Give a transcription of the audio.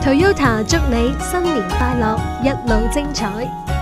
Toyota 祝你新年快樂，一路精彩。